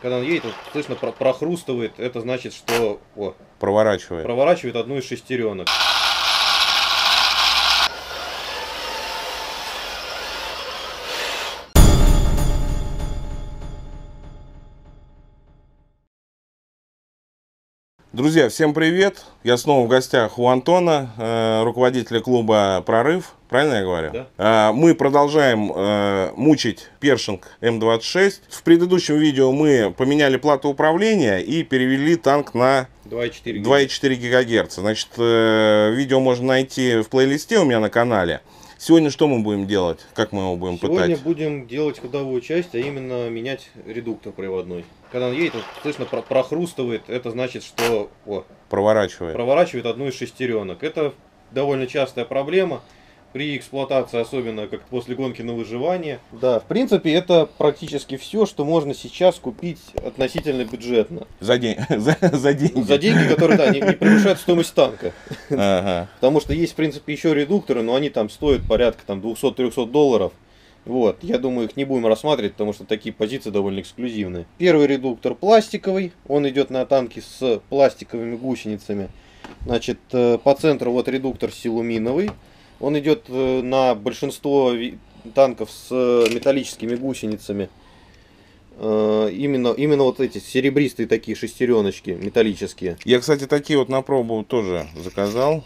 Когда он едет, он, слышно, прохрустывает. Это значит, что проворачивает одну из шестеренок. Друзья, всем привет! Я снова в гостях у Антона, руководителя клуба «Прорыв». Правильно я говорю? Да. Мы продолжаем мучить Pershing М26. В предыдущем видео мы поменяли плату управления и перевели танк на 2,4 ГГц. Значит, видео можно найти в плейлисте у меня на канале. Сегодня что мы будем делать? Как мы его будем пытать? Сегодня будем делать ходовую часть, а именно менять редуктор приводной. Когда он едет, он, слышно, прохрустывает. Это значит, что проворачивает одну из шестеренок. Это довольно частая проблема при эксплуатации, особенно как после гонки на выживание. Да, в принципе, это практически все, что можно сейчас купить относительно бюджетно. За деньги. За деньги, которые, да, не превышают стоимость танка. Ага. Потому что есть, в принципе, еще редукторы, но они там стоят порядка 200-300 долларов. Вот, я думаю, их не будем рассматривать, потому что такие позиции довольно эксклюзивные. Первый редуктор пластиковый, он идет на танке с пластиковыми гусеницами. Значит, по центру вот редуктор силуминовый. Он идет на большинство танков с металлическими гусеницами. Именно вот эти серебристые такие шестереночки металлические. Я, кстати, такие вот на пробу тоже заказал.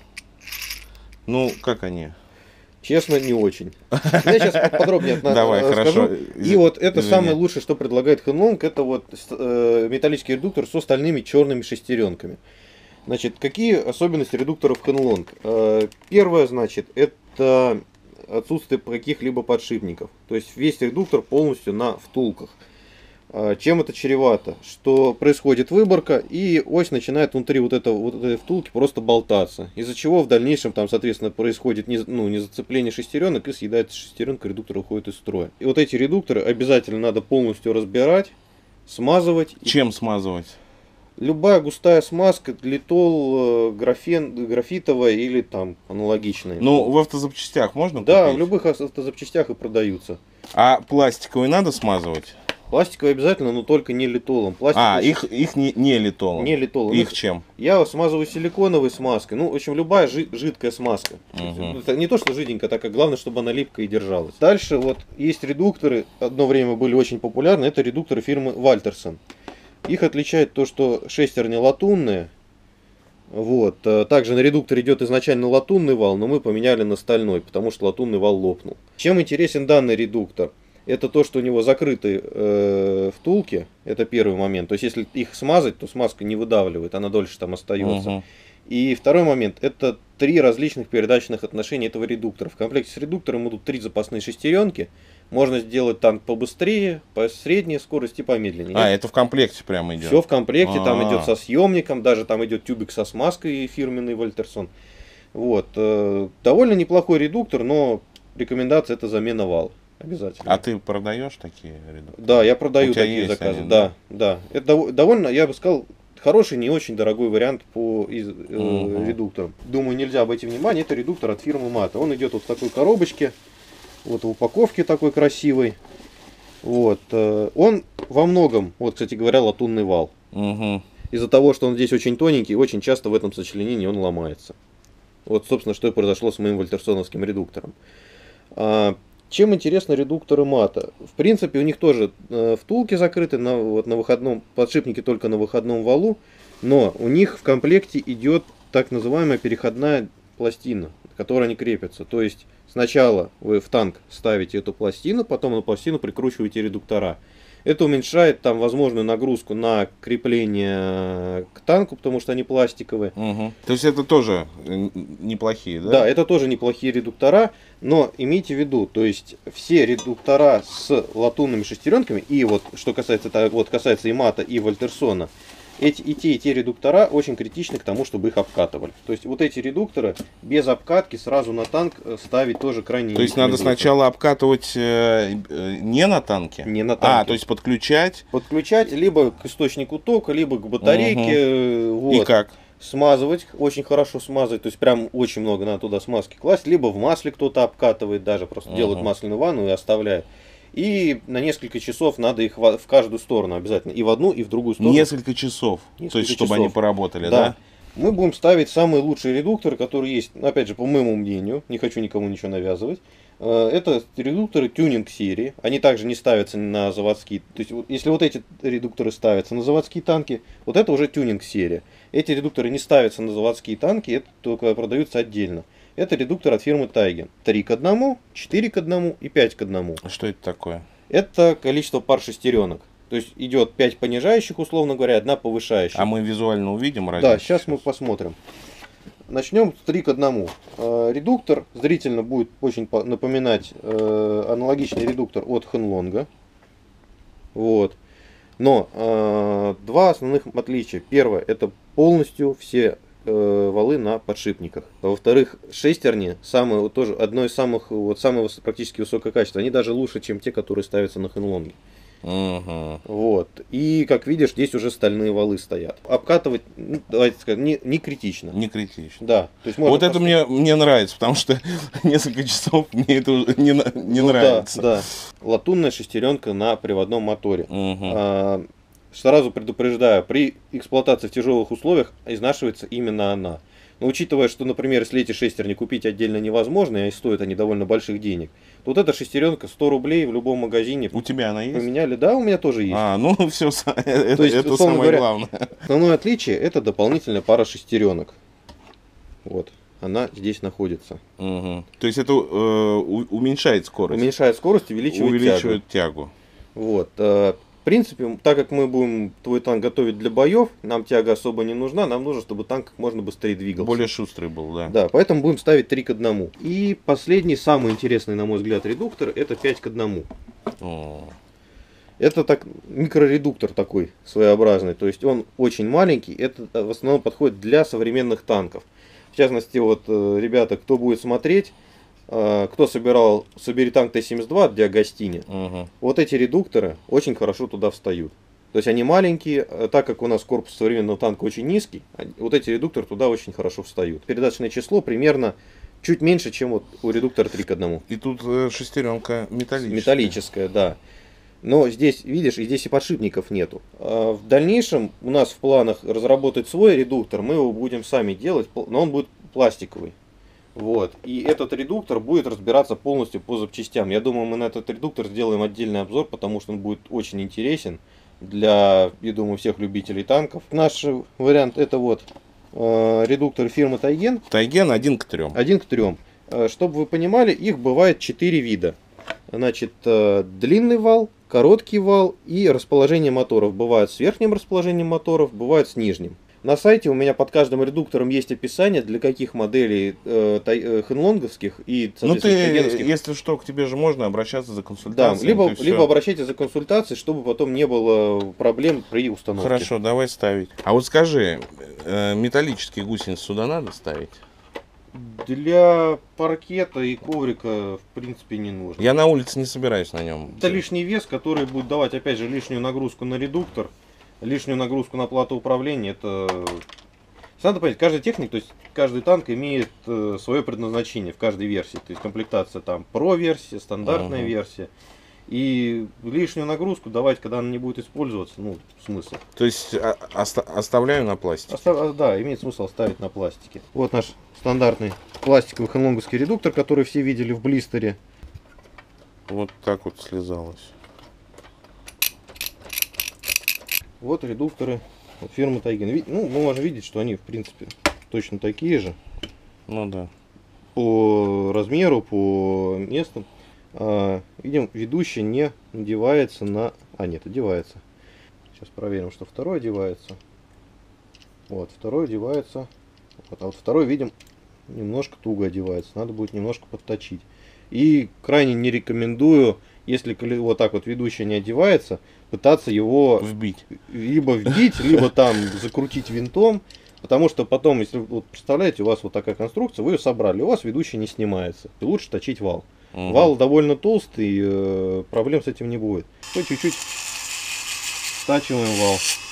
Ну, как они? Честно, не очень. Я сейчас подробнее расскажу. Хорошо. И вот это самое лучшее, что предлагает Henglong, это вот металлический редуктор с остальными черными шестеренками. Значит, какие особенности редукторов Henglong? Первое, значит, это отсутствие каких-либо подшипников. То есть весь редуктор полностью на втулках. Чем это чревато? Что происходит выборка, и ось начинает внутри вот этой втулки просто болтаться. Из-за чего в дальнейшем там, соответственно, происходит незацепление шестеренок, и съедается шестеренка, редуктор уходит из строя. И вот эти редукторы обязательно надо полностью разбирать, смазывать. Чем смазывать? Любая густая смазка, литол, графитовая или там аналогичная. Ну, в автозапчастях можно купить? Да, в любых автозапчастях и продаются. А пластиковые надо смазывать? Пластиковые обязательно, но только не литолом. Их не литолом? Не литолом. Их чем? Я смазываю силиконовой смазкой. Ну, в общем, любая жидкая смазка. Это не то, что жиденькая, так как главное, чтобы она липкая и держалась. Дальше вот есть редукторы, одно время были очень популярны. Это редукторы фирмы Вальтерсон. Их отличает то, что шестерни латунные. Вот. Также на редукторе идет изначально латунный вал, но мы поменяли на стальной, потому что латунный вал лопнул. Чем интересен данный редуктор? Это то, что у него закрыты втулки. Это первый момент. То есть, если их смазать, то смазка не выдавливает, она дольше там остается. И второй момент. Это 3 различных передачных отношения этого редуктора. В комплекте с редуктором идут 3 запасные шестеренки. Можно сделать танк побыстрее, по средней скорости, помедленнее. Это в комплекте прямо идет? Все в комплекте. Там идет со съемником. Даже там идет тюбик со смазкой фирменный Вальтерсон. Вот. Довольно неплохой редуктор, но рекомендация — это замена вала. Обязательно. А ты продаешь такие редукторы? Да, я продаю такие заказы. Да. Это довольно, я бы сказал, хороший, не очень дорогой вариант по редукторам. Думаю, нельзя обойти внимание. Это редуктор от фирмы Mata. Он идет вот в такой коробочке, вот в упаковке такой красивой. Вот. Он во многом, вот, кстати говоря, латунный вал. Из-за того, что он здесь очень тоненький, очень часто в этом сочленении он ломается. Вот, собственно, что и произошло с моим вальтерсоновским редуктором. Чем интересны редукторы Mata? В принципе, у них тоже втулки закрыты, на выходном, подшипники только на выходном валу, но у них в комплекте идет так называемая переходная пластина, к которой они крепятся. То есть сначала вы в танк ставите эту пластину, потом на пластину прикручиваете редуктора. Это уменьшает там возможную нагрузку на крепление к танку, потому что они пластиковые. То есть это тоже неплохие, да? Да, это тоже неплохие редуктора, но имейте в виду, то есть все редуктора с латунными шестеренками, и вот что касается и Mata, и Вальтерсона, и те редуктора очень критичны к тому, чтобы их обкатывали. То есть вот эти редукторы без обкатки сразу на танк ставить тоже крайне. То есть надо сначала обкатывать не на танке? Не на танке. То есть подключать? Подключать либо к источнику тока, либо к батарейке. Вот. И как? Смазывать, очень хорошо смазывать, то есть прям очень много надо туда смазки класть, либо в масле кто-то обкатывает даже, просто делает масляную ванну и оставляет. И на несколько часов надо их в каждую сторону обязательно. И в одну, и в другую сторону. Несколько часов. То есть, чтобы они поработали, да? Мы будем ставить самые лучшие редукторы, которые есть, опять же, по моему мнению, не хочу никому ничего навязывать. Это редукторы тюнинг серии, они также не ставятся на заводские. То есть, если вот эти редукторы ставятся на заводские танки, вот это уже тюнинг серия. Эти редукторы не ставятся на заводские танки, это только продаются отдельно. Это редуктор от фирмы Taigen. 3 к 1, 4 к 1 и 5 к 1. Что это такое? Это количество пар шестеренок. То есть идет 5 понижающих, условно говоря, 1 повышающая. А мы визуально увидим разницу? Да, сейчас мы посмотрим. Начнем с 3 к 1. Редуктор зрительно будет очень напоминать аналогичный редуктор от Хенлонга. Вот. Но два основных отличия. Первое, это полностью все валы на подшипниках. Во-вторых, шестерни тоже одно из самых практически высокое качество. Они даже лучше, чем те, которые ставятся на Хенлонге. Вот. И как видишь, здесь уже стальные валы стоят. Обкатывать, давайте скажем, не критично. Не критично. Да. То есть вот это мне нравится, потому что несколько часов мне это уже не нравится. Да. Латунная шестеренка на приводном моторе. Сразу предупреждаю, при эксплуатации в тяжелых условиях изнашивается именно она. Но учитывая, что, например, если эти шестерни купить отдельно невозможно, и стоят они довольно больших денег, то вот эта шестеренка 100 рублей в любом магазине. У тебя она есть? Поменяли, да, у меня тоже есть. Ну все, это самое главное. Основное отличие — это дополнительная пара шестеренок. Вот, она здесь находится. То есть это уменьшает скорость? Уменьшает скорость и увеличивает тягу. Вот. В принципе, так как мы будем твой танк готовить для боев, нам тяга особо не нужна, нам нужно, чтобы танк как можно быстрее двигался. Более шустрый был, да. Да, поэтому будем ставить 3 к 1. И последний, самый интересный, на мой взгляд, редуктор, это 5 к 1. Это так микроредуктор такой своеобразный, то есть он очень маленький, это в основном подходит для современных танков. В частности, вот, ребята, кто будет смотреть, кто собирал «Собери танк Т-72» от Диагостини, вот эти редукторы очень хорошо туда встают. То есть они маленькие, так как у нас корпус современного танка очень низкий, вот эти редукторы туда очень хорошо встают. Передаточное число примерно чуть меньше, чем вот у редуктора 3 к 1. И тут шестеренка металлическая. Металлическая, да. Но здесь, видишь, и здесь и подшипников нету. В дальнейшем у нас в планах разработать свой редуктор, мы его будем сами делать, но он будет пластиковый. Вот. И этот редуктор будет разбираться полностью по запчастям. Я думаю, мы на этот редуктор сделаем отдельный обзор, потому что он будет очень интересен для, я думаю, всех любителей танков. Наш вариант — это вот редуктор фирмы Taigen. Taigen 1 к 3. 1 к 3. Чтобы вы понимали, их бывает 4 вида. Значит, длинный вал, короткий вал и расположение моторов. Бывает с верхним расположением моторов, бывает с нижним. На сайте у меня под каждым редуктором есть описание, для каких моделей хенлонговских и, соответственно, тайгеновских. Если что, к тебе же можно обращаться за консультацией. Да, либо обращайтесь за консультацией, чтобы потом не было проблем при установке. Хорошо, давай ставить. А вот скажи, металлические гусеницы сюда надо ставить? Для паркета и коврика, в принципе, не нужно. Я на улице не собираюсь на нем. Это лишний вес, который будет давать, опять же, лишнюю нагрузку на редуктор, лишнюю нагрузку на плату управления. Это надо понять, каждый техник, то есть каждый танк имеет свое предназначение в каждой версии. То есть комплектация там Pro-версия, стандартная версия. И лишнюю нагрузку давать, когда она не будет использоваться, ну, смысл. То есть оставляю на пластике? Да, имеет смысл оставить на пластике. Вот наш стандартный пластиковый хенлонговский редуктор, который все видели в блистере. Вот так вот слезалось. Вот редукторы от фирмы Taigen. Ну, мы можем видеть, что они, в принципе, точно такие же. Ну да. По размеру, по месту. Видим, ведущий не одевается на... нет, одевается. Сейчас проверим, что второй одевается. Вот, второй одевается. Вот, а вот второй, видим, немножко туго одевается. Надо будет немножко подточить. И крайне не рекомендую, если вот так вот ведущий не одевается, пытаться его вбить. Либо вбить, либо там закрутить винтом. Потому что потом, если вот представляете, у вас вот такая конструкция, вы ее собрали, у вас ведущий не снимается. И лучше точить вал. Вал довольно толстый, проблем с этим не будет. Чуть-чуть стачиваем вал.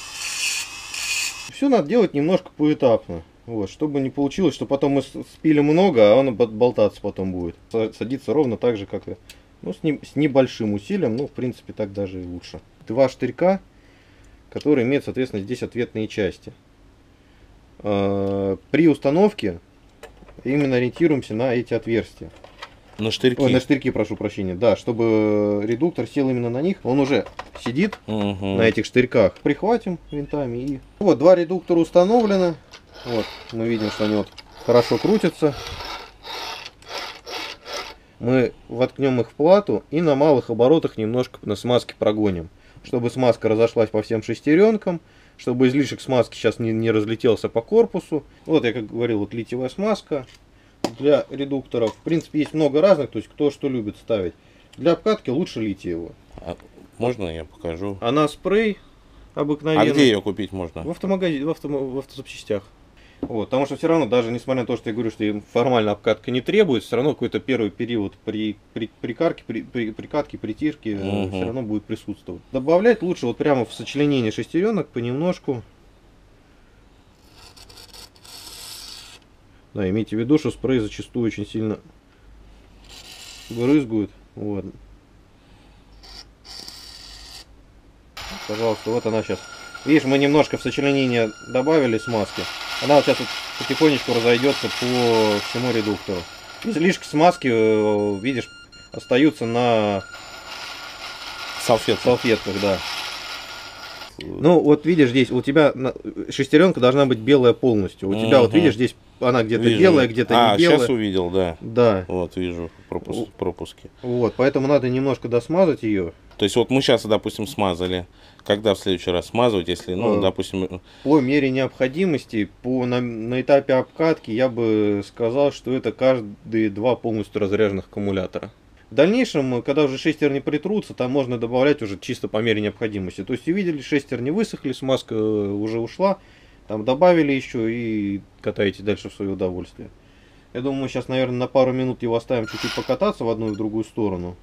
Все надо делать немножко поэтапно. Вот, чтобы не получилось, что потом мы спилим много, а он болтаться потом будет. Садиться ровно так же, как и Ну, с небольшим усилием, ну, в принципе, так даже и лучше. Два штырька, которые имеют, соответственно, здесь ответные части. При установке именно ориентируемся на эти отверстия. На штырьки. Ой, на штырьки, прошу прощения. Да, чтобы редуктор сел именно на них. Он уже сидит на этих штырьках. Прихватим винтами и... Вот, два редуктора установлено. Вот, мы видим, что они вот хорошо крутятся. Мы воткнем их в плату и на малых оборотах немножко на смазке прогоним. Чтобы смазка разошлась по всем шестеренкам. Чтобы излишек смазки сейчас не разлетелся по корпусу. Вот, я как говорил, вот литиевая смазка. Для редукторов, в принципе, есть много разных, то есть кто что любит ставить. Для обкатки лучше литиевую. Можно я покажу? Она спрей обыкновенный. А где ее купить можно? В автомагазине, в автозапчастях. Вот, потому что все равно, даже несмотря на то, что я говорю, что формально обкатка не требуется, все равно какой-то первый период прикатки, притирки все равно будет присутствовать. Добавлять лучше вот прямо в сочленение шестеренок понемножку. Да, имейте в виду, что спрей зачастую очень сильно брызгают. Вот. Пожалуйста, вот она сейчас. Видишь, мы немножко в сочленение добавили смазки. Она вот сейчас вот потихонечку разойдется по всему редуктору. Излишки смазки, видишь, остаются на салфетках, да. Ну, вот видишь, здесь у тебя шестеренка должна быть белая полностью. У тебя, вот видишь, здесь она где-то белая, где-то не белая. Сейчас увидел, да. Да. Вот, вижу пропуски. Вот, поэтому надо немножко досмазать ее. То есть вот мы сейчас, допустим, смазали. Когда в следующий раз смазывать, если, ну, допустим... По мере необходимости, на этапе обкатки я бы сказал, что это каждые два полностью разряженных аккумулятора. В дальнейшем, когда уже шестерни притрутся, там можно добавлять уже чисто по мере необходимости. То есть увидели, шестерни высохли, смазка уже ушла, там добавили еще и катаете дальше в свое удовольствие. Я думаю, мы сейчас, наверное, на пару минут его оставим чуть-чуть покататься в одну и в другую сторону.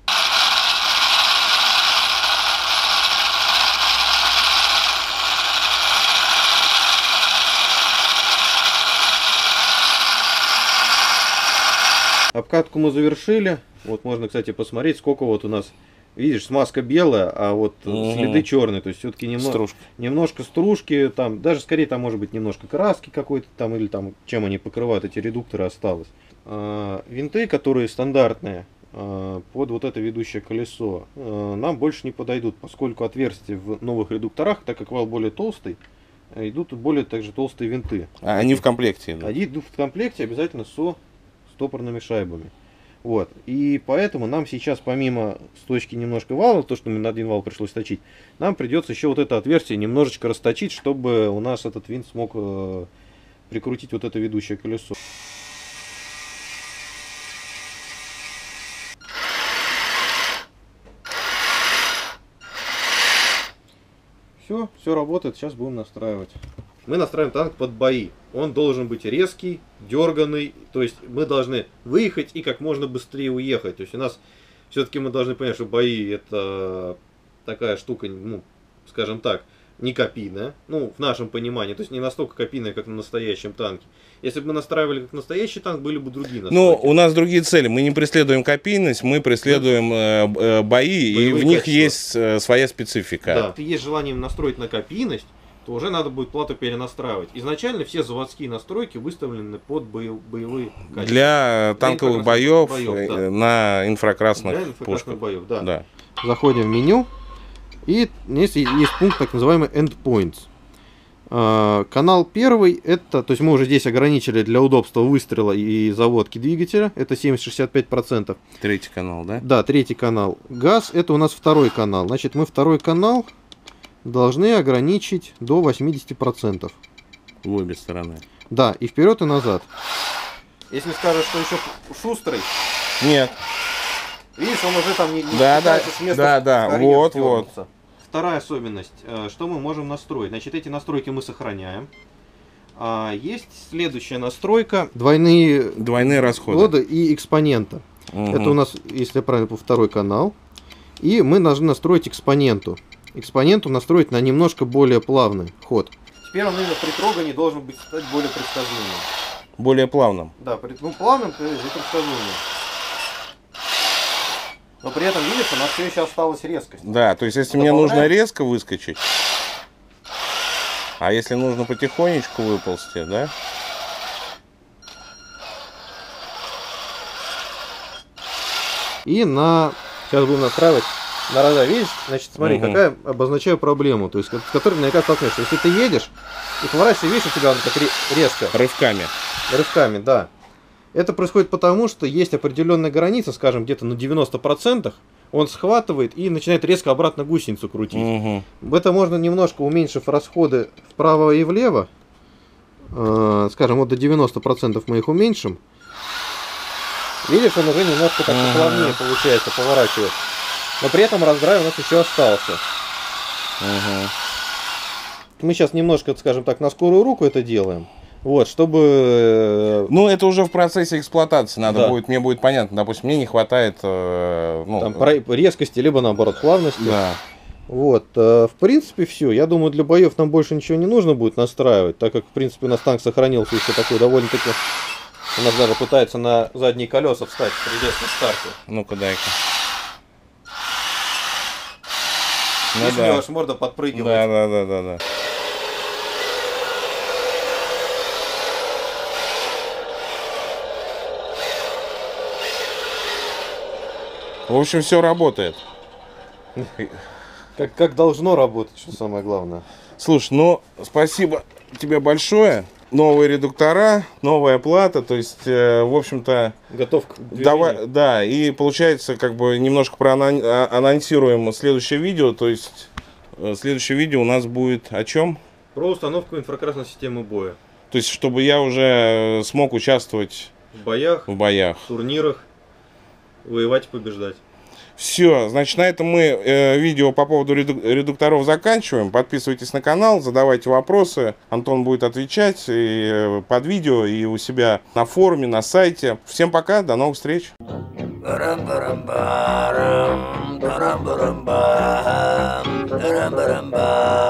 Обкатку мы завершили. Вот можно, кстати, посмотреть, сколько вот у нас, видишь, смазка белая, а вот следы черные. То есть все-таки немножко стружки, там, даже скорее там может быть немножко краски какой-то там, или там, чем они покрывают эти редукторы, осталось. Винты, которые стандартные под вот это ведущее колесо, нам больше не подойдут, поскольку отверстия в новых редукторах, так как вал более толстый, идут более также толстые винты. А они в комплекте идут? Они идут в комплекте обязательно со стопорными шайбами. Вот. И поэтому нам сейчас, помимо сточки немножко вала, то, что мы на один вал пришлось точить, нам придется еще вот это отверстие немножечко расточить, чтобы у нас этот винт смог прикрутить вот это ведущее колесо. Все работает, сейчас будем настраивать. Мы настраиваем танк под бои. Он должен быть резкий, дерганный. То есть мы должны выехать и как можно быстрее уехать. То есть у нас все-таки мы должны понять, что бои это такая штука, ну, скажем так, не копийная. Ну, в нашем понимании. То есть не настолько копийная, как на настоящем танке. Если бы мы настраивали как настоящий танк, были бы другие настройки. Ну, у нас другие цели. Мы не преследуем копийность, мы преследуем бои, и в них есть своя специфика. Да. Если есть желание настроить на копийность, то уже надо будет плату перенастраивать. Изначально все заводские настройки выставлены под боевые качества. Для танковых боев, да. На инфракрасных пушках. Боев, да. Да. Заходим в меню, и есть пункт так называемый Endpoints. Канал первый, это, то есть мы уже здесь ограничили для удобства выстрела и заводки двигателя, это 70-65%. Третий канал, да? Да, третий канал. Газ, это у нас второй канал. Значит, мы второй канал должны ограничить до 80%. В обе стороны. Да, и вперед, и назад. Если скажешь, что еще шустрый. Нет. Видишь, он уже там не с места. Да, вот. Вторая особенность, что мы можем настроить. Значит, эти настройки мы сохраняем. Есть следующая настройка. Двойные расходы и экспонента. Угу. Это у нас, если я правильно помню, второй канал. И мы должны настроить экспоненту. Экспоненту настроить на немножко более плавный ход. Теперь он именно при трогании должен стать более предсказуемым. Более плавным? Да, плавным и предсказуемым. Но при этом, видишь, у нас все еще осталась резкость. Да, то есть если мне нужно резко выскочить, а если нужно потихонечку выползти, да? И сейчас будем настраивать на рога. Видишь, значит, смотри, какая обозначаю проблему, то есть, с которой наверняка столкнешься. Если ты едешь и поворачиваешься, видишь, у тебя он так резко. Рывками. Рывками, да. Это происходит потому, что есть определенная граница, скажем, где-то на 90%, он схватывает и начинает резко обратно гусеницу крутить. Это можно, немножко уменьшив расходы вправо и влево, скажем, вот до 90% мы их уменьшим. Видишь, он уже немножко так плавнее получается поворачивает. Но при этом раздрай у нас еще остался. Мы сейчас немножко, скажем так, на скорую руку это делаем. Вот, чтобы... Ну, это уже в процессе эксплуатации надо будет, мне будет понятно. Допустим, мне не хватает... там, резкости, либо наоборот плавности. Да. Вот, в принципе, все. Я думаю, для боев нам больше ничего не нужно будет настраивать, так как, в принципе, у нас танк сохранился еще такой довольно-таки... У нас даже пытается на задние колеса встать при резком старте. Ну-ка, дай-ка. Видишь, у него аж морда подпрыгивает. Да. В общем, все работает. Как должно работать, что самое главное. Слушай, ну, спасибо тебе большое. Новые редуктора, новая плата, то есть, в общем-то... Готов к движению. Да, и получается, как бы, немножко проанонсируем следующее видео, то есть, следующее видео у нас будет о чем? Про установку инфракрасной системы боя. То есть, чтобы я уже смог участвовать в боях, турнирах, воевать и побеждать. Все, значит, на этом мы видео по поводу редукторов заканчиваем. Подписывайтесь на канал, задавайте вопросы. Антон будет отвечать и под видео, и у себя на форуме, на сайте. Всем пока, до новых встреч. Ba-dum-ba-dum, ba-dum-ba-dum-ba, ba-dum-ba-dum-ba.